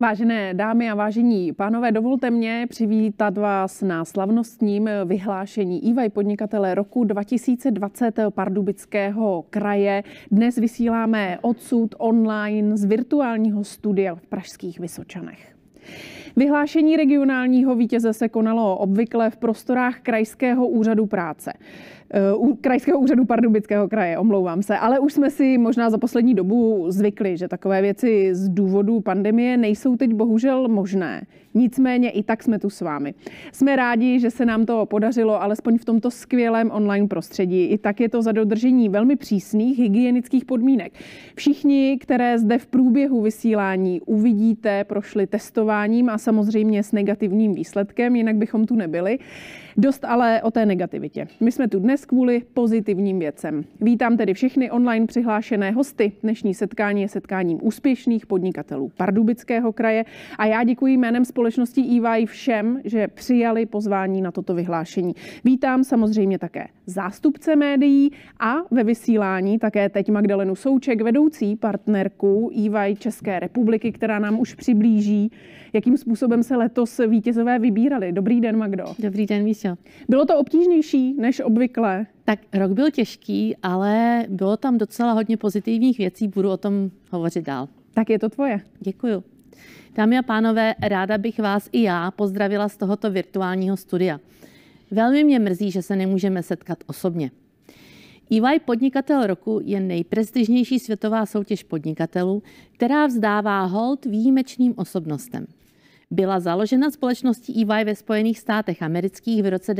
Vážené dámy a vážení pánové, dovolte mě přivítat vás na slavnostním vyhlášení EY podnikatele roku 2020 Pardubického kraje. Dnes vysíláme odsud online z virtuálního studia v pražských Vysočanech. Vyhlášení regionálního vítěze se konalo obvykle v prostorách Krajského úřadu práce. Krajského úřadu Pardubického kraje, omlouvám se, ale už jsme si možná za poslední dobu zvykli, že takové věci z důvodu pandemie nejsou teď bohužel možné. Nicméně i tak jsme tu s vámi. Jsme rádi, že se nám to podařilo, alespoň v tomto skvělém online prostředí. I tak je to za dodržení velmi přísných hygienických podmínek. Všichni, které zde v průběhu vysílání uvidíte, prošli testováním a samozřejmě s negativním výsledkem, jinak bychom tu nebyli. Dost ale o té negativitě. My jsme tu dnes kvůli pozitivním věcem. Vítám tedy všechny online přihlášené hosty. Dnešní setkání je setkáním úspěšných podnikatelů Pardubického kraje a já děkuji jménem společnosti EY všem, že přijali pozvání na toto vyhlášení. Vítám samozřejmě také zástupce médií a ve vysílání také teď Magdalenu Souček, vedoucí partnerku EY České republiky, která nám už přiblíží, jakým způsobem se letos vítězové vybírali. Dobrý den, Magdo. Dobrý den, Míšo. Bylo to obtížnější než obvykle? Tak rok byl těžký, ale bylo tam docela hodně pozitivních věcí, budu o tom hovořit dál. Tak je to tvoje. Děkuju. Dámy a pánové, ráda bych vás i já pozdravila z tohoto virtuálního studia. Velmi mě mrzí, že se nemůžeme setkat osobně. EY Podnikatel roku je nejprestižnější světová soutěž podnikatelů, která vzdává hold výjimečným osobnostem. Byla založena společností EY ve Spojených státech amerických v roce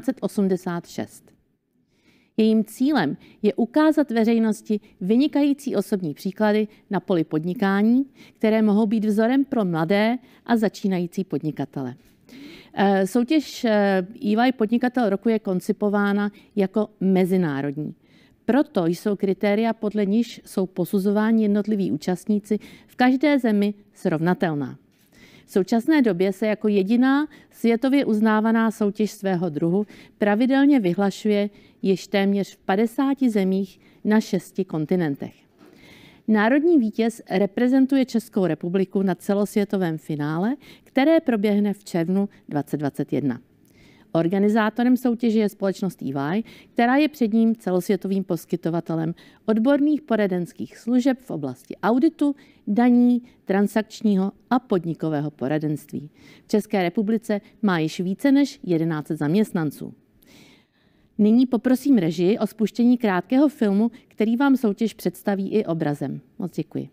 1986. Jejím cílem je ukázat veřejnosti vynikající osobní příklady na poli podnikání, které mohou být vzorem pro mladé a začínající podnikatele. Soutěž EY Podnikatel roku je koncipována jako mezinárodní. Proto jsou kritéria, podle níž jsou posuzováni jednotliví účastníci v každé zemi srovnatelná. V současné době se jako jediná světově uznávaná soutěž svého druhu pravidelně vyhlašuje již téměř v 50 zemích na 6 kontinentech. Národní vítěz reprezentuje Českou republiku na celosvětovém finále, které proběhne v červnu 2021. Organizátorem soutěže je společnost EY, která je předním celosvětovým poskytovatelem odborných poradenských služeb v oblasti auditu, daní, transakčního a podnikového poradenství. V České republice má již více než 11 zaměstnanců. Nyní poprosím režii o spuštění krátkého filmu, který vám soutěž představí i obrazem. Moc děkuji.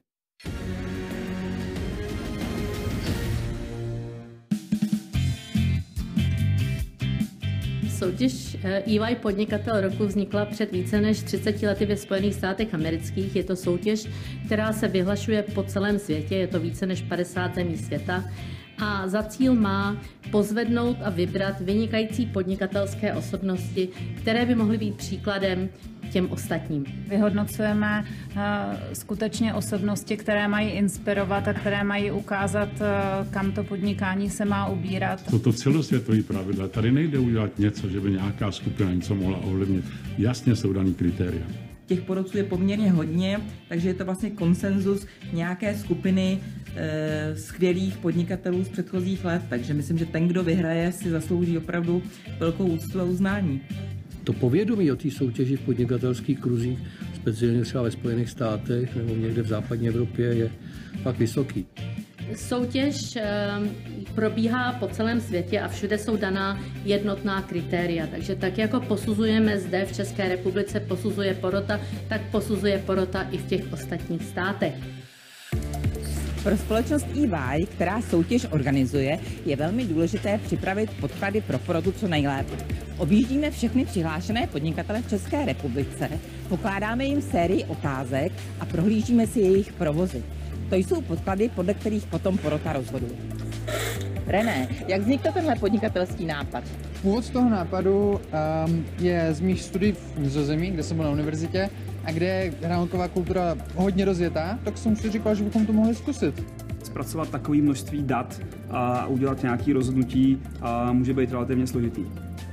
Soutěž EY Podnikatel roku vznikla před více než 30 lety ve Spojených státech amerických. Je to soutěž, která se vyhlašuje po celém světě, je to více než 50 zemí světa a za cíl má pozvednout a vybrat vynikající podnikatelské osobnosti, které by mohly být příkladem těm ostatním. Vyhodnocujeme skutečně osobnosti, které mají inspirovat a které mají ukázat, kam to podnikání se má ubírat. Jsou to celosvětové pravidla. Tady nejde udělat něco, že by nějaká skupina něco mohla ovlivnit. Jasně jsou daný kritéria. Těch porodců je poměrně hodně, takže je to vlastně konsenzus nějaké skupiny skvělých podnikatelů z předchozích let. Takže myslím, že ten, kdo vyhraje, si zaslouží opravdu velkou úctu a uznání. To povědomí o té soutěži v podnikatelských kruzích, speciálně třeba ve Spojených státech nebo někde v západní Evropě, je fakt vysoký. Soutěž probíhá po celém světě a všude jsou daná jednotná kritéria. Takže tak jako posuzujeme zde v České republice, posuzuje porota, tak posuzuje porota i v těch ostatních státech. Pro společnost EY, která soutěž organizuje, je velmi důležité připravit podklady pro porotu co nejlépe. Objíždíme všechny přihlášené podnikatele v České republice, pokládáme jim sérii otázek a prohlížíme si jejich provozy. To jsou podklady, podle kterých potom porota rozhoduje. René, jak vznikl tenhle podnikatelský nápad? Původ toho nápadu je z mých studií v Nizozemí, kde jsem byl na univerzitě a kde je hranolková kultura hodně rozjetá, tak jsem si říkal, že bychom to mohli zkusit. Zpracovat takové množství dat a udělat nějaké rozhodnutí může být relativně složitý.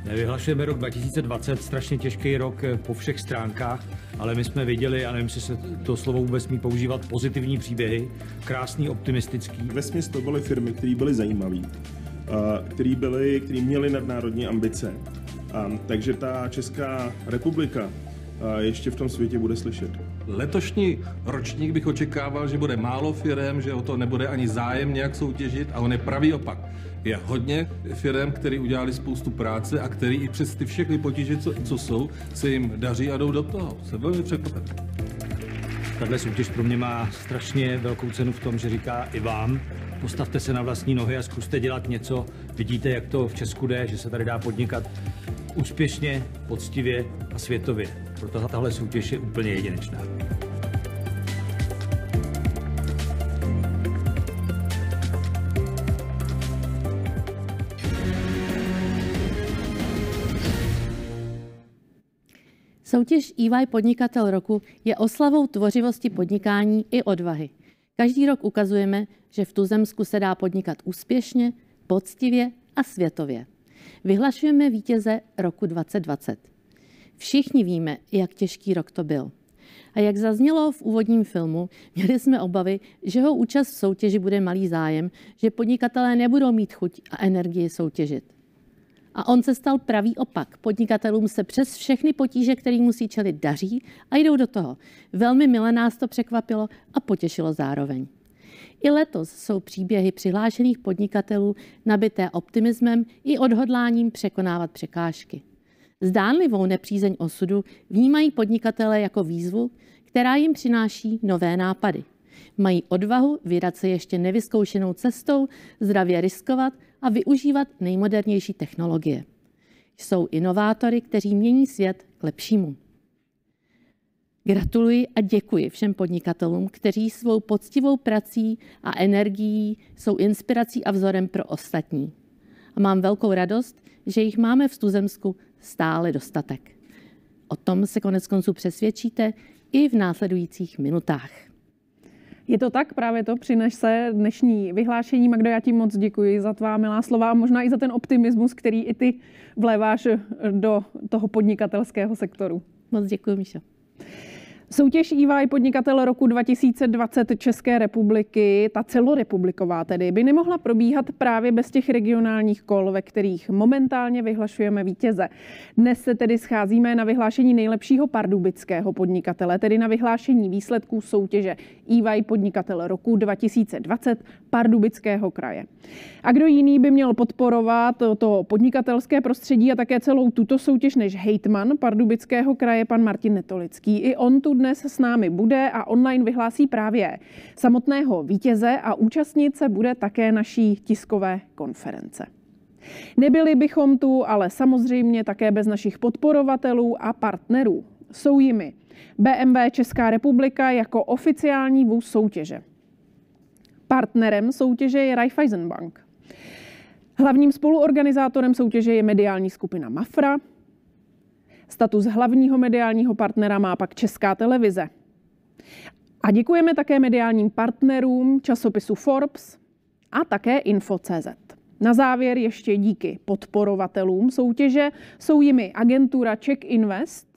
Vyhlašujeme rok 2020, strašně těžký rok po všech stránkách, ale my jsme viděli, a nevím, jestli se to slovo vůbec smí používat, pozitivní příběhy, krásný, optimistický. Vesměs to byly firmy, které byly zajímavé, které měly nadnárodní ambice. Takže ta Česká republika ještě v tom světě bude slyšet. Letošní ročník bych očekával, že bude málo firem, že o to nebude ani zájem nějak soutěžit, a on je pravý opak. Je hodně firem, který udělali spoustu práce a který i přes ty všechny potíže, co jsou, se jim daří a jdou do toho. Jsem velmi překvapen. Tahle soutěž pro mě má strašně velkou cenu v tom, že říká i vám, postavte se na vlastní nohy a zkuste dělat něco. Vidíte, jak to v Česku jde, že se tady dá podnikat úspěšně, poctivě a světově. Proto tahle soutěž je úplně jedinečná. Soutěž EY Podnikatel roku je oslavou tvořivosti podnikání i odvahy. Každý rok ukazujeme, že v tuzemsku se dá podnikat úspěšně, poctivě a světově. Vyhlašujeme vítěze roku 2020. Všichni víme, jak těžký rok to byl. A jak zaznělo v úvodním filmu, měli jsme obavy, že jeho účast v soutěži bude malý zájem, že podnikatelé nebudou mít chuť a energii soutěžit. A on se stal pravý opak. Podnikatelům se přes všechny potíže, které musí čelit, daří a jdou do toho. Velmi mile nás to překvapilo a potěšilo zároveň. I letos jsou příběhy přihlášených podnikatelů nabité optimismem i odhodláním překonávat překážky. Zdánlivou nepřízeň osudu vnímají podnikatelé jako výzvu, která jim přináší nové nápady. Mají odvahu vydat se ještě nevyzkoušenou cestou, zdravě riskovat a využívat nejmodernější technologie. Jsou inovátory, kteří mění svět k lepšímu. Gratuluji a děkuji všem podnikatelům, kteří svou poctivou prací a energií jsou inspirací a vzorem pro ostatní. A mám velkou radost, že jich máme v tuzemsku stále dostatek. O tom se koneckonců přesvědčíte i v následujících minutách. Je to tak, právě to přinese dnešní vyhlášení. Magdo, já ti moc děkuji za tvá milá slova a možná i za ten optimismus, který i ty vléváš do toho podnikatelského sektoru. Moc děkuji, Míšo. Soutěž EY Podnikatel roku 2020 České republiky, ta celorepubliková tedy, by nemohla probíhat právě bez těch regionálních kol, ve kterých momentálně vyhlašujeme vítěze. Dnes se tedy scházíme na vyhlášení nejlepšího pardubického podnikatele, tedy na vyhlášení výsledků soutěže EY Podnikatel roku 2020 Pardubického kraje. A kdo jiný by měl podporovat to podnikatelské prostředí a také celou tuto soutěž než hejtman Pardubického kraje, pan Martin Netolický. I on tu dnes s námi bude a online vyhlásí právě samotného vítěze a účastnit se bude také naší tiskové konference. Nebyli bychom tu ale samozřejmě také bez našich podporovatelů a partnerů. Jsou jimi BMW Česká republika jako oficiální vůz soutěže. Partnerem soutěže je Raiffeisen Bank. Hlavním spoluorganizátorem soutěže je mediální skupina Mafra. Status hlavního mediálního partnera má pak Česká televize. A děkujeme také mediálním partnerům časopisu Forbes a také Info.cz. Na závěr ještě díky podporovatelům soutěže, jsou jimi agentura Czech Invest,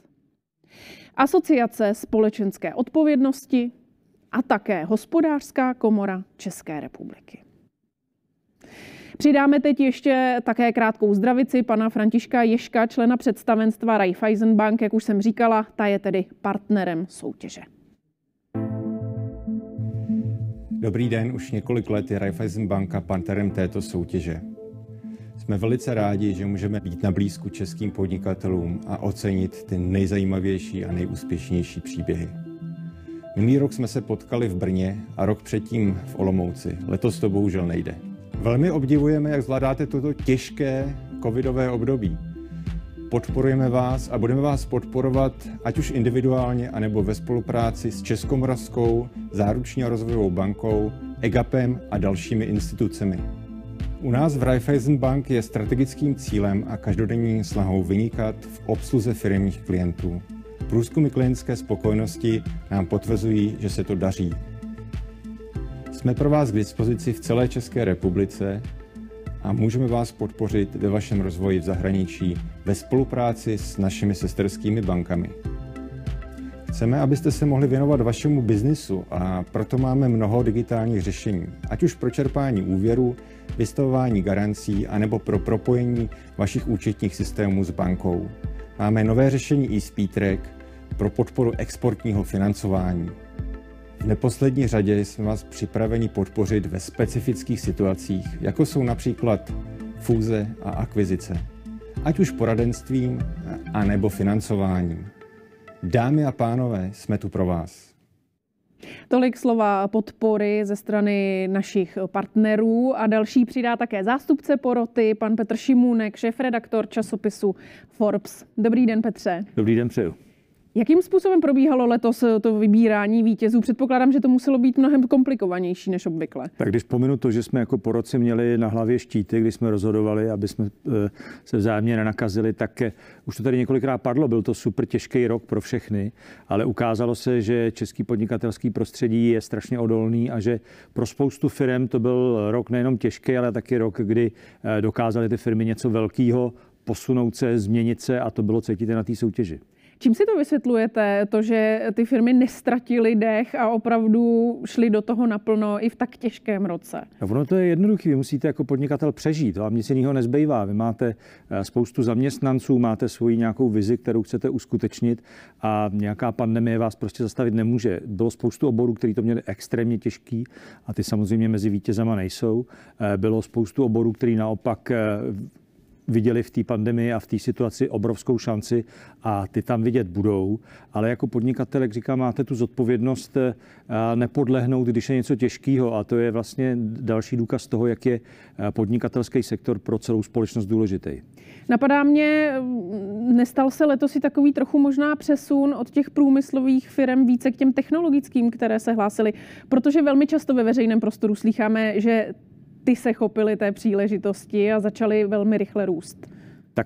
Asociace společenské odpovědnosti a také Hospodářská komora České republiky. Přidáme teď ještě také krátkou zdravici pana Františka Ježka, člena představenstva Raiffeisen Bank. Jak už jsem říkala, ta je tedy partnerem soutěže. Dobrý den, už několik let je Raiffeisen Banka partnerem této soutěže. Jsme velice rádi, že můžeme být na blízku českým podnikatelům a ocenit ty nejzajímavější a nejúspěšnější příběhy. Minulý rok jsme se potkali v Brně a rok předtím v Olomouci. Letos to bohužel nejde. Velmi obdivujeme, jak zvládáte toto těžké covidové období. Podporujeme vás a budeme vás podporovat ať už individuálně, anebo ve spolupráci s Českomoravskou záruční a rozvojovou bankou, EGAPem a dalšími institucemi. U nás v Raiffeisen Bank je strategickým cílem a každodenní snahou vynikat v obsluze firemních klientů. Průzkumy klientské spokojenosti nám potvrzují, že se to daří. Jsme pro vás k dispozici v celé České republice a můžeme vás podpořit ve vašem rozvoji v zahraničí ve spolupráci s našimi sesterskými bankami. Chceme, abyste se mohli věnovat vašemu biznisu a proto máme mnoho digitálních řešení, ať už pro čerpání úvěru, vystavování garancí anebo pro propojení vašich účetních systémů s bankou. Máme nové řešení eSpeedtrack pro podporu exportního financování. V neposlední řadě jsme vás připraveni podpořit ve specifických situacích, jako jsou například fúze a akvizice, ať už poradenstvím anebo financováním. Dámy a pánové, jsme tu pro vás. Tolik slova podpory ze strany našich partnerů a další přidá také zástupce poroty, pan Petr Šimůnek, šéfredaktor časopisu Forbes. Dobrý den, Petře. Dobrý den, přeju. Jakým způsobem probíhalo letos to vybírání vítězů? Předpokládám, že to muselo být mnohem komplikovanější než obvykle. Tak když vzpomenu to, že jsme jako porotci měli na hlavě štíty, když jsme rozhodovali, aby jsme se vzájemně nenakazili, tak už to tady několikrát padlo. Byl to super těžký rok pro všechny, ale ukázalo se, že český podnikatelský prostředí je strašně odolný a že pro spoustu firm to byl rok nejenom těžký, ale taky rok, kdy dokázaly ty firmy něco velkého posunout se, změnit se a to bylo cítit na té soutěži. Čím si to vysvětlujete, to, že ty firmy neztratily dech a opravdu šly do toho naplno i v tak těžkém roce? No, ono to je jednoduché. Vy musíte jako podnikatel přežít. Vám nic jiného nezbývá. Vy máte spoustu zaměstnanců, máte svoji nějakou vizi, kterou chcete uskutečnit a nějaká pandemie vás prostě zastavit nemůže. Bylo spoustu oborů, který to měli extrémně těžký a ty samozřejmě mezi vítězama nejsou. Bylo spoustu oborů, který naopak viděli v té pandemii a v té situaci obrovskou šanci a ty tam vidět budou. Ale jako podnikatel, jak říkám, máte tu zodpovědnost nepodlehnout, když je něco těžkého a to je vlastně další důkaz toho, jak je podnikatelský sektor pro celou společnost důležitý. Napadá mě, nestal se letos i takový trochu možná přesun od těch průmyslových firm více k těm technologickým, které se hlásily, protože velmi často ve veřejném prostoru slýcháme, že ty se chopily té příležitosti a začaly velmi rychle růst. Tak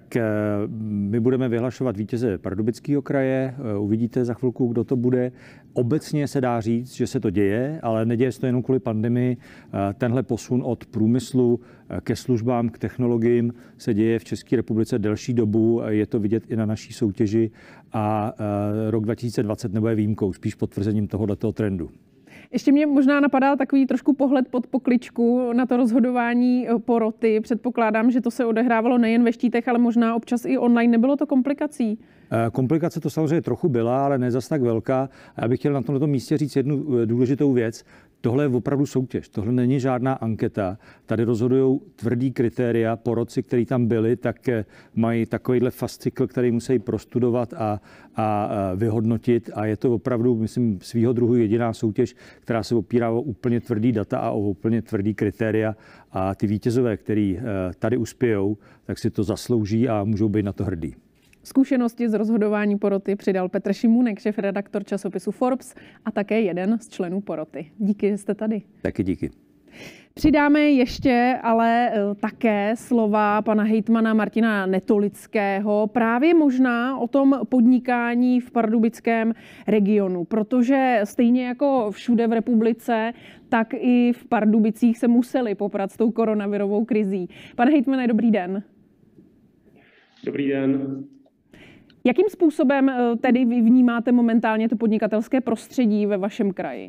my budeme vyhlašovat vítěze Pardubického kraje, uvidíte za chvilku, kdo to bude. Obecně se dá říct, že se to děje, ale neděje se to jenom kvůli pandemii. Tenhle posun od průmyslu ke službám, k technologiím se děje v České republice delší dobu. Je to vidět i na naší soutěži a rok 2020 nebude výjimkou, spíš potvrzením tohoto trendu. Ještě mě možná napadá takový trošku pohled pod pokličku na to rozhodování poroty. Předpokládám, že to se odehrávalo nejen ve štítech, ale možná občas i online. Nebylo to komplikací? Komplikace to samozřejmě trochu byla, ale ne zas tak velká. A já bych chtěl na tomto místě říct jednu důležitou věc. Tohle je opravdu soutěž, tohle není žádná anketa. Tady rozhodují tvrdý kritéria. Porotci, kteří tam byli, tak mají takovýhle fascikl, který musí prostudovat a vyhodnotit. A je to opravdu, myslím, svýho druhu jediná soutěž, která se opírá o úplně tvrdý data a o úplně tvrdý kritéria. A ty vítězové, který tady uspějou, tak si to zaslouží a můžou být na to hrdí. Zkušenosti z rozhodování poroty přidal Petr Šimůnek, šéfredaktor časopisu Forbes a také jeden z členů poroty. Díky, že jste tady. Taky díky. Přidáme ještě ale také slova pana hejtmana Martina Netolického, právě možná o tom podnikání v pardubickém regionu, protože stejně jako všude v republice, tak i v Pardubicích se museli poprat s tou koronavirovou krizí. Pane hejtmane, dobrý den. Dobrý den. Jakým způsobem tedy vy vnímáte momentálně to podnikatelské prostředí ve vašem kraji?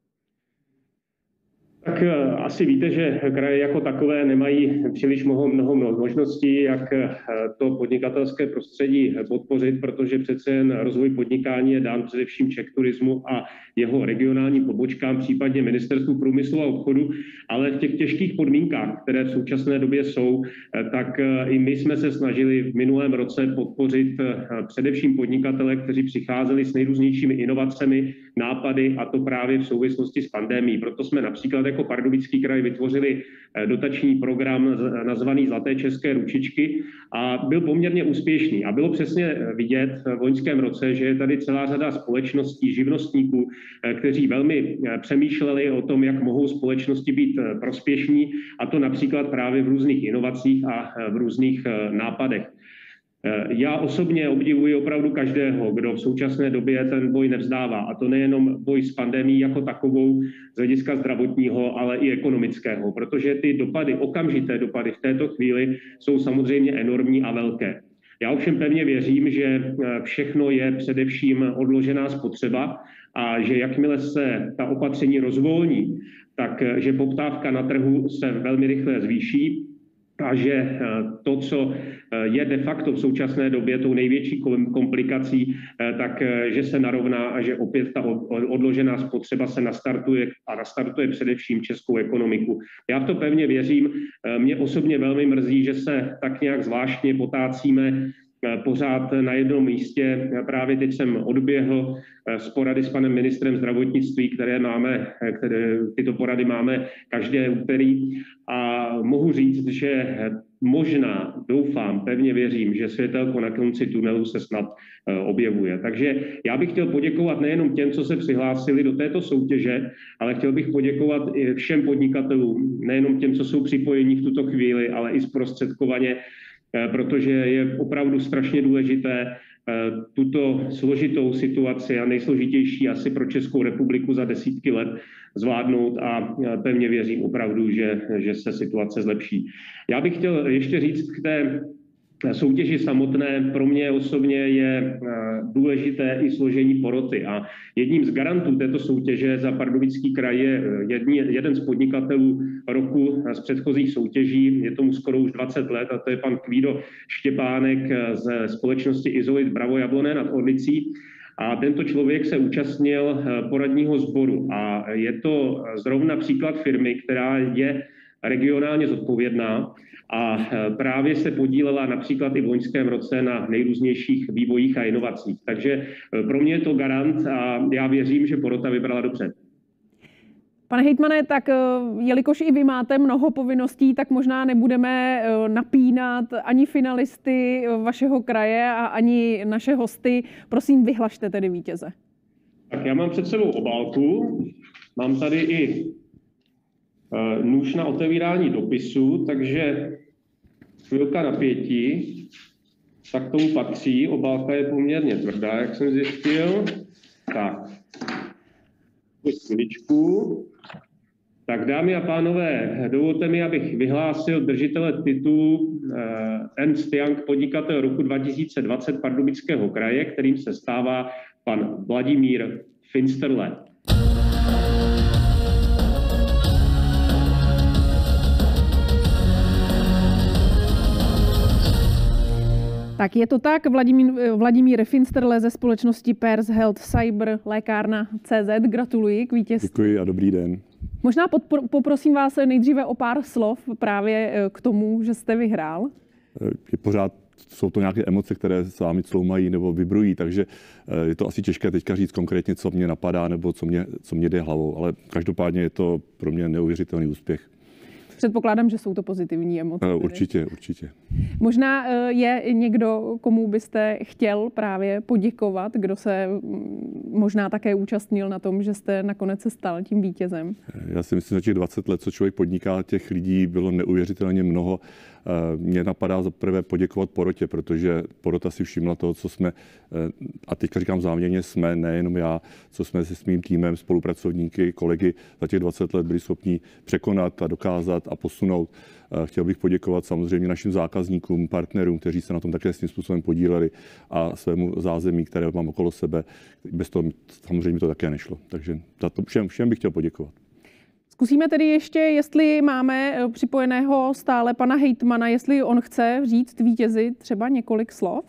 Tak asi víte, že kraje jako takové nemají příliš mnoho možností, jak to podnikatelské prostředí podpořit, protože přece jen rozvoj podnikání je dán především Czech Turismu a jeho regionálním pobočkám, případně Ministerstvu průmyslu a obchodu, ale v těch těžkých podmínkách, které v současné době jsou, tak i my jsme se snažili v minulém roce podpořit především podnikatele, kteří přicházeli s nejrůznějšími inovacemi, nápady, a to právě v souvislosti s pandemií. Proto jsme například jako Pardubický kraj vytvořili dotační program nazvaný Zlaté české ručičky a byl poměrně úspěšný. A bylo přesně vidět v loňském roce, že je tady celá řada společností, živnostníků, kteří velmi přemýšleli o tom, jak mohou společnosti být prospěšní, a to například právě v různých inovacích a v různých nápadech. Já osobně obdivuji opravdu každého, kdo v současné době ten boj nevzdává. A to nejenom boj s pandemií jako takovou z hlediska zdravotního, ale i ekonomického, protože ty dopady, okamžité dopady v této chvíli jsou samozřejmě enormní a velké. Já ovšem pevně věřím, že všechno je především odložená spotřeba a že jakmile se ta opatření rozvolní, takže poptávka na trhu se velmi rychle zvýší a že to, co je de facto v současné době tou největší komplikací, tak že se narovná a že opět ta odložená spotřeba se nastartuje především českou ekonomiku. Já v to pevně věřím. Mě osobně velmi mrzí, že se tak nějak zvláštně potácíme pořád na jednom místě. Právě teď jsem odběhl z porady s panem ministrem zdravotnictví, tyto porady máme každé úterý a mohu říct, že možná, doufám, pevně věřím, že světelko na konci tunelu se snad objevuje. Takže já bych chtěl poděkovat nejenom těm, co se přihlásili do této soutěže, ale chtěl bych poděkovat i všem podnikatelům, nejenom těm, co jsou připojeni v tuto chvíli, ale i zprostředkovaně, protože je opravdu strašně důležité tuto složitou situaci a nejsložitější asi pro Českou republiku za desítky let zvládnout a pevně věřím opravdu, že se situace zlepší. Já bych chtěl ještě říct k té soutěži samotné. Pro mě osobně je důležité i složení poroty a jedním z garantů této soutěže za Pardubický kraj je jeden z podnikatelů roku z předchozích soutěží, je tomu skoro už 20 let a to je pan Kvído Štěpánek ze společnosti Izolit Bravo Jabloné nad Orlicí. A tento člověk se účastnil poradního sboru a je to zrovna příklad firmy, která je regionálně zodpovědná a právě se podílela například i v loňském roce na nejrůznějších vývojích a inovacích. Takže pro mě je to garant a já věřím, že porota vybrala dobře. Pane hejtmane, tak jelikož i vy máte mnoho povinností, tak možná nebudeme napínat ani finalisty vašeho kraje a ani naše hosty. Prosím, vyhlašte tedy vítěze. Tak já mám před sebou obálku, mám tady i nůž na otevírání dopisu, takže chvilka napětí, tak tomu patří. Obálka je poměrně tvrdá, jak jsem zjistil. Tak, chviličku. Tak dámy a pánové, dovolte mi, abych vyhlásil držitele titulu Ernst Young podnikatel roku 2020 Pardubického kraje, kterým se stává pan Vladimír Finsterle. Tak je to tak, Vladimír Finsterle ze společnosti Pairs Health Cyber, lékárna CZ. Gratuluji k vítězství. Děkuji a dobrý den. Možná poprosím vás nejdříve o pár slov právě k tomu, že jste vyhrál. Pořád jsou to nějaké emoce, které s vámi cloumají nebo vibrují, takže je to asi těžké teďka říct konkrétně, co mě napadá nebo co mě jde hlavou, ale každopádně je to pro mě neuvěřitelný úspěch. Předpokládám, že jsou to pozitivní emoce. Určitě. Možná je někdo, komu byste chtěl právě poděkovat, kdo se možná také účastnil na tom, že jste nakonec se stal tím vítězem? Já si myslím, že těch 20 let, co člověk podniká, těch lidí bylo neuvěřitelně mnoho. Mě napadá za prvé poděkovat porotě, protože porota si všimla toho, co jsme, a teďka říkám záměrně jsme, nejenom já, co jsme se s mým týmem, spolupracovníky, kolegy za těch 20 let byli schopni překonat a dokázat a posunout. Chtěl bych poděkovat samozřejmě našim zákazníkům, partnerům, kteří se na tom také svým způsobem podíleli a svému zázemí, které mám okolo sebe. Bez toho samozřejmě to také nešlo. Takže za to všem bych chtěl poděkovat. Zkusíme tedy ještě, jestli máme připojeného stále pana hejtmana, jestli on chce říct vítězi třeba několik slov.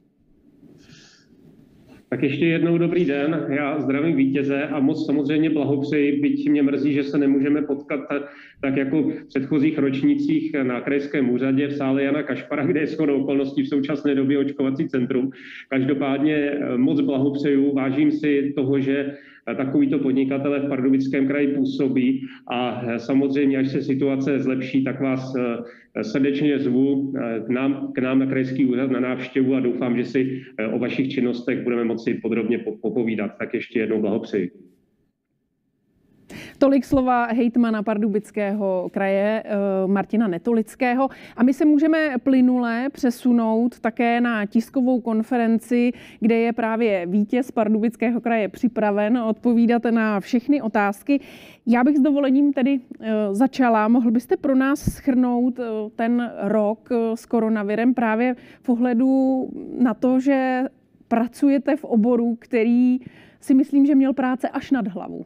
Tak ještě jednou dobrý den, já zdravím vítěze a moc samozřejmě blahopřeji, byť mě mrzí, že se nemůžeme potkat tak jako v předchozích ročnících na krajském úřadě v sále Jana Kašpara, kde je shodou okolností v současné době očkovací centrum. Každopádně moc blahopřeju, vážím si toho, že takovýto podnikatelé v Pardubickém kraji působí a samozřejmě, až se situace zlepší, tak vás srdečně zvu k nám na krajský úřad na návštěvu a doufám, že si o vašich činnostech budeme moci podrobně popovídat. Tak ještě jednou blahopřeji. Tolik slova hejtmana Pardubického kraje Martina Netolického. A my se můžeme plynule přesunout také na tiskovou konferenci, kde je právě vítěz Pardubického kraje připraven odpovídat na všechny otázky. Já bych s dovolením tedy začala. Mohl byste pro nás shrnout ten rok s koronavirem právě v ohledu na to, že pracujete v oboru, který si myslím, že měl práce až nad hlavu?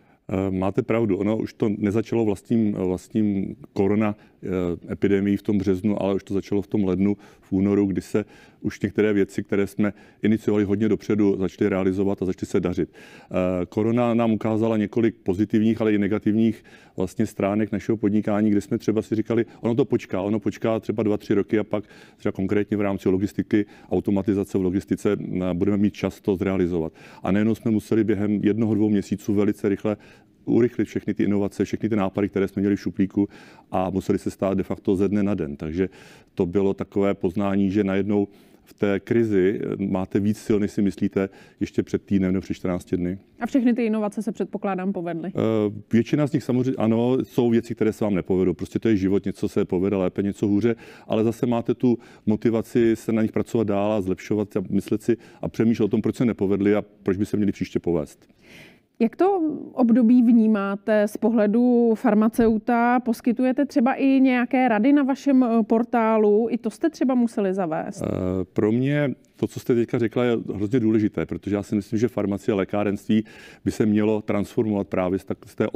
Máte pravdu, ono už to nezačalo vlastním korona epidemií v tom březnu, ale už to začalo v tom lednu, v únoru, kdy se už některé věci, které jsme iniciovali hodně dopředu, začaly realizovat a začaly se dařit. Korona nám ukázala několik pozitivních, ale i negativních vlastně stránek našeho podnikání, kde jsme třeba si říkali, ono počká třeba 2-3 roky a pak třeba konkrétně v rámci logistiky, automatizace v logistice budeme mít čas to zrealizovat. A nejenom jsme museli během 1-2 měsíců velice rychle urychlit všechny ty inovace, všechny ty nápady, které jsme měli v šuplíku a museli se stát de facto ze dne na den. Takže to bylo takové poznání, že najednou v té krizi máte víc sil, než si myslíte, ještě před týdnem nebo před 14 dny. A všechny ty inovace se předpokládám povedly? Většina z nich samozřejmě ano, jsou věci, které se vám nepovedou. Prostě to je život, něco se povede lépe, něco hůře, ale zase máte tu motivaci se na nich pracovat dál a zlepšovat a myslet si a přemýšlet o tom, proč se nepovedly a proč by se měli příště povést. Jak to období vnímáte z pohledu farmaceuta? Poskytujete třeba i nějaké rady na vašem portálu? I to jste třeba museli zavést? Pro mě to, co jste teďka řekla, je hrozně důležité, protože já si myslím, že farmacie a lékárenství by se mělo transformovat právě z té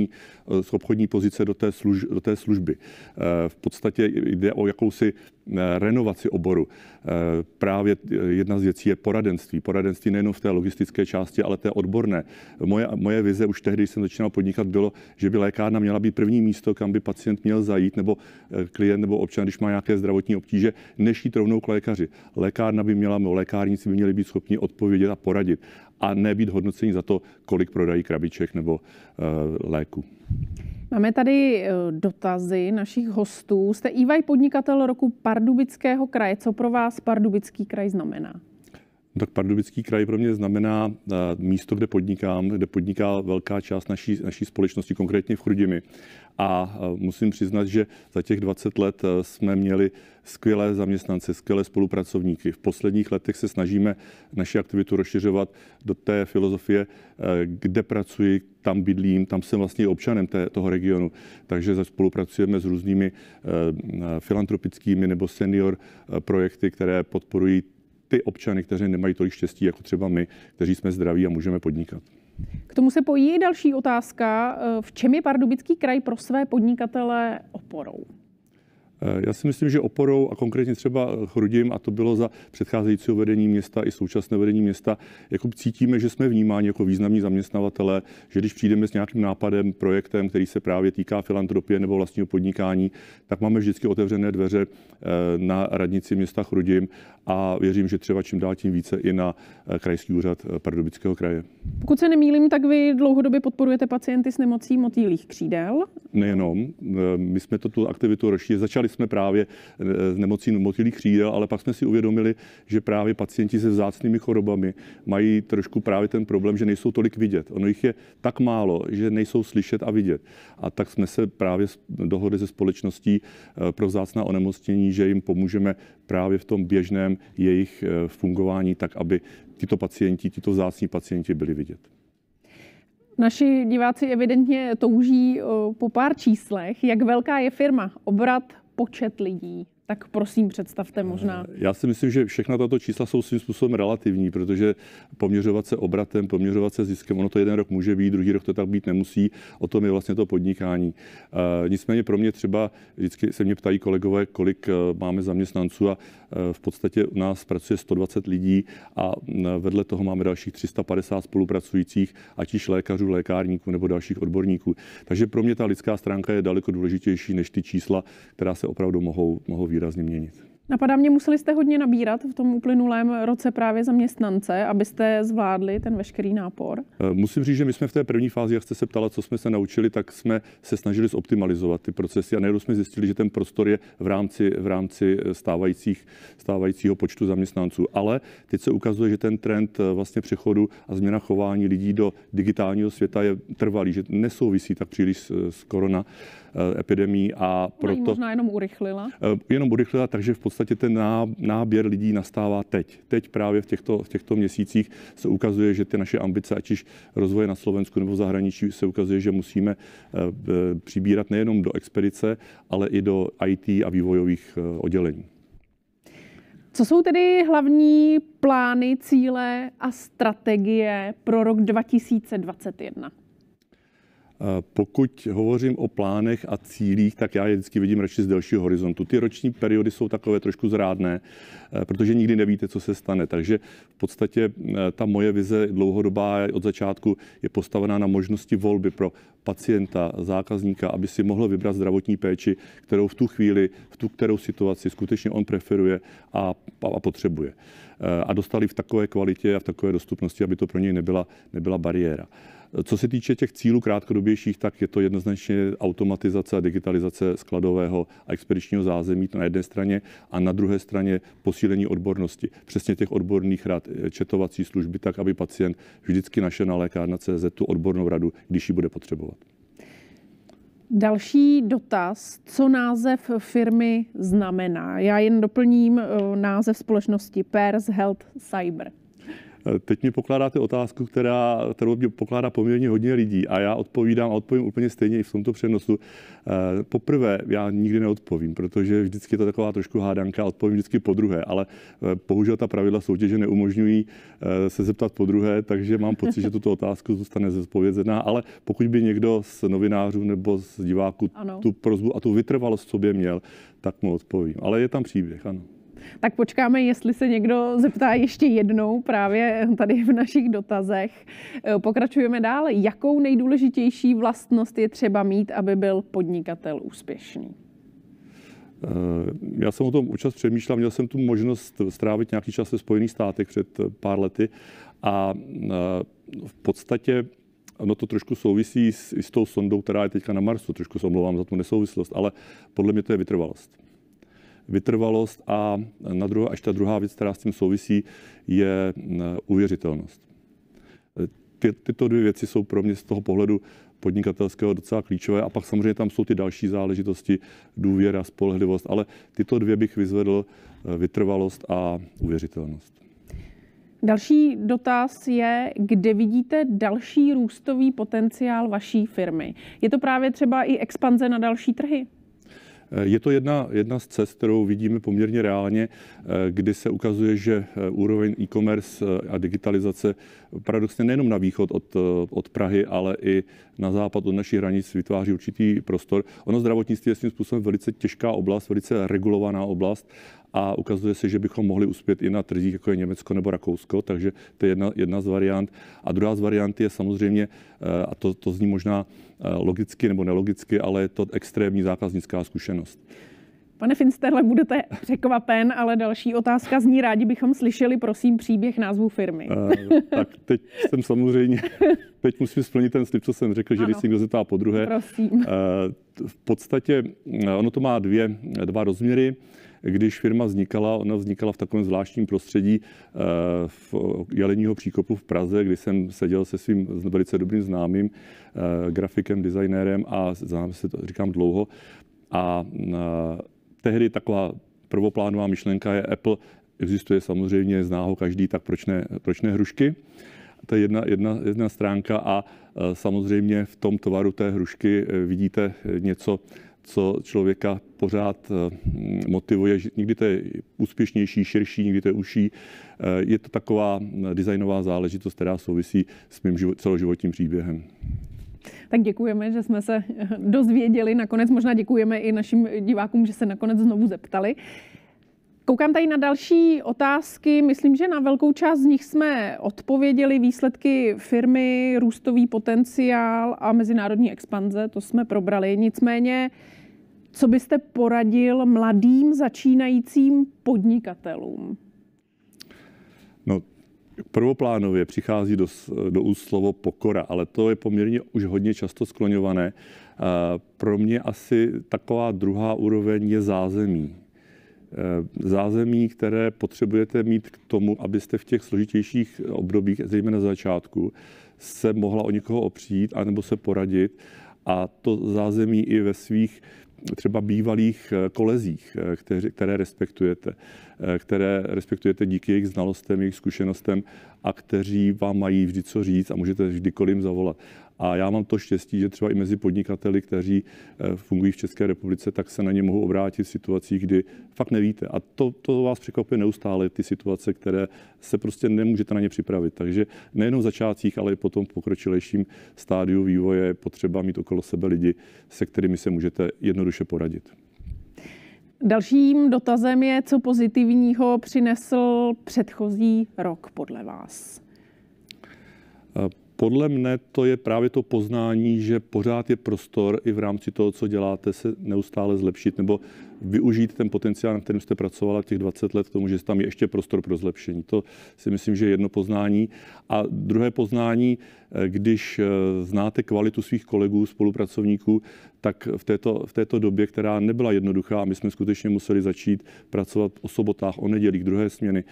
obchodní pozice do té služby. V podstatě jde o jakousi renovaci oboru. Právě jedna z věcí je poradenství. Poradenství nejen v té logistické části, ale té odborné. Moje vize už tehdy, když jsem začínal podnikat, bylo, že by lékárna měla být první místo, kam by pacient měl zajít, nebo klient nebo občan, když má nějaké zdravotní obtíže, než jít rovnou k lékaři. Lékárna by měla, lékárníci by měli být schopni odpovědět a poradit a ne být hodnoceni za to, kolik prodají krabiček nebo léku. Máme tady dotazy našich hostů. Jste EY podnikatel roku Pardubického kraje. Co pro vás Pardubický kraj znamená? Tak Pardubický kraj pro mě znamená místo, kde podnikám, kde podniká velká část naší společnosti, konkrétně v Chrudimi. A musím přiznat, že za těch 20 let jsme měli skvělé zaměstnance, skvělé spolupracovníky. V posledních letech se snažíme naši aktivitu rozšiřovat do té filozofie, kde pracuji, tam bydlím, tam jsem vlastně občanem toho regionu. Takže spolupracujeme s různými filantropickými nebo senior projekty, které podporují ty občany, kteří nemají tolik štěstí, jako třeba my, kteří jsme zdraví a můžeme podnikat. K tomu se pojí další otázka. V čem je Pardubický kraj pro své podnikatele oporou? Já si myslím, že oporou a konkrétně třeba Chrudim, a to bylo za předcházejícího vedení města i současné vedení města, jako cítíme, že jsme vnímáni jako významní zaměstnavatele, že když přijdeme s nějakým nápadem, projektem, který se právě týká filantropie nebo vlastního podnikání, tak máme vždycky otevřené dveře na radnici města Chrudim a věřím, že třeba čím dál tím více i na krajský úřad Pardubického kraje. Pokud se nemýlím, tak vy dlouhodobě podporujete pacienty s nemocí motýlých křídel? Nejenom. My jsme tu aktivitu rozšířili. Začali jsme právě s nemocí motýlých křídel, ale pak jsme si uvědomili, že právě pacienti se vzácnými chorobami mají trošku právě ten problém, že nejsou tolik vidět. Ono jich je tak málo, že nejsou slyšet a vidět. A tak jsme se právě dohodli se společností pro vzácná onemocnění, že jim pomůžeme právě v tom běžném jejich fungování tak, aby tito vzácní pacienti byli vidět. Naši diváci evidentně touží po pár číslech. Jak velká je firma? Obrat, počet lidí? Tak prosím, představte možná. Já si myslím, že všechna tato čísla jsou svým způsobem relativní, protože poměřovat se obratem, poměřovat se ziskem, ono to jeden rok může být, druhý rok to tak být nemusí, o tom je vlastně to podnikání. Nicméně pro mě třeba, vždycky se mě ptají kolegové, kolik máme zaměstnanců a v podstatě u nás pracuje 120 lidí a vedle toho máme dalších 350 spolupracujících, ať již lékařů, lékárníků nebo dalších odborníků. Takže pro mě ta lidská stránka je daleko důležitější než ty čísla, která se opravdu mohou výrazně měnit. Napadá mě, museli jste hodně nabírat v tom uplynulém roce právě zaměstnance, abyste zvládli ten veškerý nápor? Musím říct, že my jsme v té první fázi, jak jste se ptala, co jsme se naučili, tak jsme se snažili zoptimalizovat ty procesy a najednou jsme zjistili, že ten prostor je v rámci stávajícího počtu zaměstnanců. Ale teď se ukazuje, že ten trend vlastně přechodu a změna chování lidí do digitálního světa je trvalý, že nesouvisí tak příliš s korona epidemií a proto... možná jenom urychlila? Jenom urychlila, takže v podstatě ten náběr lidí nastává teď. Teď právě v těchto měsících se ukazuje, že ty naše ambice, ať již rozvoje na Slovensku nebo v zahraničí, se ukazuje, že musíme přibírat nejenom do expedice, ale i do IT a vývojových oddělení. Co jsou tedy hlavní plány, cíle a strategie pro rok 2021? Pokud hovořím o plánech a cílích, tak já je vždycky vidím radši z delšího horizontu. Ty roční periody jsou takové trošku zrádné, protože nikdy nevíte, co se stane. Takže v podstatě ta moje vize dlouhodobá od začátku je postavená na možnosti volby pro pacienta, zákazníka, aby si mohl vybrat zdravotní péči, kterou v tu chvíli, v tu kterou situaci skutečně on preferuje a potřebuje. A dostali v takové kvalitě a v takové dostupnosti, aby to pro něj nebyla bariéra. Co se týče těch cílů krátkodobějších, tak je to jednoznačně automatizace a digitalizace skladového a expedičního zázemí na jedné straně a na druhé straně posílení odbornosti. Přesně těch odborných rad, četovací služby, tak aby pacient vždycky našel na lékárna.cz tu odbornou radu, když ji bude potřebovat. Další dotaz, co název firmy znamená? Já jen doplním název společnosti Pairs Health Cyber. Teď mi pokládáte otázku, kterou mě pokládá poměrně hodně lidí a já odpovím úplně stejně i v tomto přenosu. Poprvé já nikdy neodpovím, protože vždycky je to taková trošku hádanka, odpovím vždycky po druhé, ale bohužel ta pravidla soutěže neumožňují se zeptat po druhé, takže mám pocit, že tuto otázku zůstane zodpovězená, ale pokud by někdo z novinářů nebo z diváků tu prosbu a tu vytrvalost v sobě měl, tak mu odpovím. Ale je tam příběh, ano. Tak počkáme, jestli se někdo zeptá ještě jednou právě tady v našich dotazech. Pokračujeme dále. Jakou nejdůležitější vlastnost je třeba mít, aby byl podnikatel úspěšný? Já jsem o tom občas přemýšlel, měl jsem tu možnost strávit nějaký čas ve Spojených státech před pár lety a v podstatě ono to trošku souvisí s tou sondou, která je teďka na Marsu. Trošku se omlouvám za tu nesouvislost, ale podle mě to je vytrvalost a až ta druhá věc, která s tím souvisí, je uvěřitelnost. Tyto dvě věci jsou pro mě z toho pohledu podnikatelského docela klíčové a pak samozřejmě tam jsou ty další záležitosti, důvěra, spolehlivost, ale tyto dvě bych vyzvedl, vytrvalost a uvěřitelnost. Další dotaz je, kde vidíte další růstový potenciál vaší firmy? Je to právě třeba i expanze na další trhy? Je to jedna z cest, kterou vidíme poměrně reálně, kdy se ukazuje, že úroveň e-commerce a digitalizace paradoxně nejenom na východ od Prahy, ale i na západ od našich hranic vytváří určitý prostor. Ono zdravotnictví je svým způsobem velice těžká oblast, velice regulovaná oblast a ukazuje se, že bychom mohli uspět i na trzích, jako je Německo nebo Rakousko, takže to je jedna z variant. A druhá z variant je samozřejmě, a to zní možná logicky nebo nelogicky, ale je to extrémní zákaznická zkušenost. Pane Finsterle, budete překvapen, ale další otázka zní, rádi bychom slyšeli, prosím, příběh názvu firmy. Tak teď jsem samozřejmě, teď musím splnit ten slib, co jsem řekl, že když si někdo zeptá po druhé. Prosím. V podstatě ono to má dva rozměry. Když firma vznikala, ona vznikala v takovém zvláštním prostředí v Jeleního příkopu v Praze, kdy jsem seděl se svým velice dobrým známým grafikem, designérem a známe se to, říkám dlouho. A tehdy taková prvoplánová myšlenka je Apple, existuje samozřejmě, zná ho každý, tak proč ne hrušky? To je jedna stránka a samozřejmě v tom tvaru té hrušky vidíte něco, co člověka pořád motivuje. Někdy to je úspěšnější, širší, někdy to je užší. Je to taková designová záležitost, která souvisí s mým celoživotním příběhem. Tak děkujeme, že jsme se dozvěděli. Nakonec možná děkujeme i našim divákům, že se nakonec znovu zeptali. Koukám tady na další otázky. Myslím, že na velkou část z nich jsme odpověděli. Výsledky firmy, růstový potenciál a mezinárodní expanze, to jsme probrali. Nicméně Co byste poradil mladým začínajícím podnikatelům? No, prvoplánově přichází do úst slovo pokora, ale to je poměrně už hodně často skloňované. Pro mě asi taková druhá úroveň je zázemí. Zázemí, které potřebujete mít k tomu, abyste v těch složitějších obdobích, zejména na začátku, se mohla o někoho opřít anebo se poradit. A to zázemí i ve svých třeba bývalých kolezích, které respektujete díky jejich znalostem, jejich zkušenostem a kteří vám mají vždy co říct a můžete vždykoliv jim zavolat. A já mám to štěstí, že třeba i mezi podnikateli, kteří fungují v České republice, tak se na ně mohou obrátit v situacích, kdy fakt nevíte. A to vás překvapuje neustále, ty situace, které se prostě nemůžete na ně připravit. Takže nejenom v začátcích, ale i potom v pokročilejším stádiu vývoje je potřeba mít okolo sebe lidi, se kterými se můžete jednoduše poradit. Dalším dotazem je, co pozitivního přinesl předchozí rok podle vás? Podle mne to je právě to poznání, že pořád je prostor i v rámci toho, co děláte, se neustále zlepšit nebo využít ten potenciál, na kterém jste pracovala těch 20 let, k tomu, že tam je ještě prostor pro zlepšení. To si myslím, že je jedno poznání. A druhé poznání, když znáte kvalitu svých kolegů, spolupracovníků, tak v této době, která nebyla jednoduchá, a my jsme skutečně museli začít pracovat o sobotách, o nedělích, druhé směny,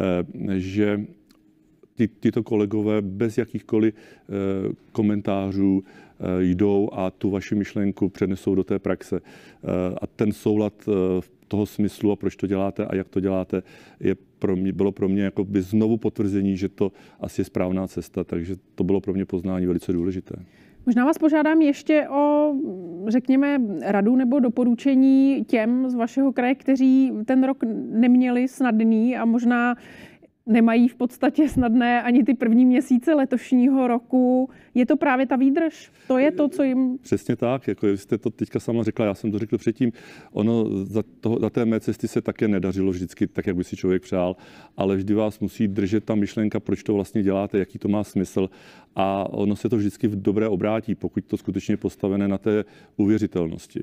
že tyto kolegové bez jakýchkoliv komentářů jdou a tu vaši myšlenku přenesou do té praxe. A ten soulad toho smyslu a proč to děláte a jak to děláte, bylo pro mě jakoby znovu potvrzení, že to asi je správná cesta, takže to bylo pro mě poznání velice důležité. Možná vás požádám ještě o, řekněme, radu nebo doporučení těm z vašeho kraje, kteří ten rok neměli snadný a možná nemají v podstatě snadné ani ty první měsíce letošního roku. Je to právě ta výdrž? To je to, co jim... Přesně tak, jako jste to teďka sama řekla, já jsem to řekl předtím, ono za té mé cesty se také nedařilo vždycky tak, jak by si člověk přál, ale vždy vás musí držet ta myšlenka, proč to vlastně děláte, jaký to má smysl a ono se to vždycky v dobré obrátí, pokud to skutečně je postavené na té uvěřitelnosti,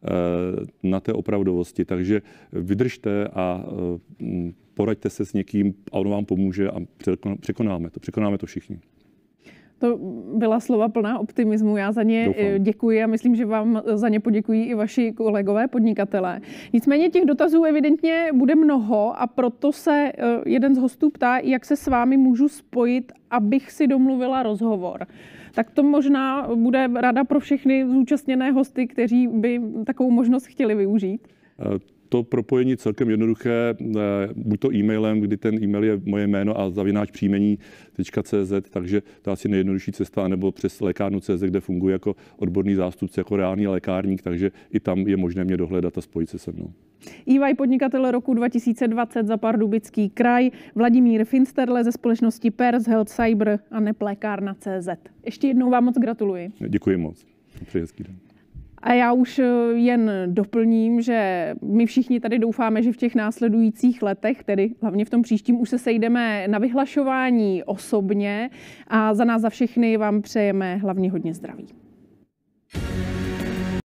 na té opravdovosti. Takže vydržte a poraďte se s někým a on vám pomůže a překonáme to všichni. To byla slova plná optimismu. Já za ně děkuji a myslím, že vám za ně poděkují i vaši kolegové podnikatelé. Nicméně těch dotazů evidentně bude mnoho a proto se jeden z hostů ptá, jak se s vámi můžu spojit, abych si domluvila rozhovor. Tak to možná bude rada pro všechny zúčastněné hosty, kteří by takovou možnost chtěli využít. To propojení celkem jednoduché, buď to e-mailem, kdy ten e-mail je moje jméno a _příjmení.cz, takže to je asi nejjednodušší cesta, nebo přes lékárnu.cz, kde funguje jako odborný zástupce, jako reálný lékárník, takže i tam je možné mě dohledat a spojit se se mnou. EY podnikatel roku 2020 za Pardubický kraj, Vladimír Finsterle ze společnosti Pers Health Cyber a NEP lékárna.cz. Ještě jednou vám moc gratuluji. Děkuji moc. Přeji hezký den. A já už jen doplním, že my všichni tady doufáme, že v těch následujících letech, tedy hlavně v tom příštím, už se sejdeme na vyhlašování osobně a za nás za všechny vám přejeme hlavně hodně zdraví.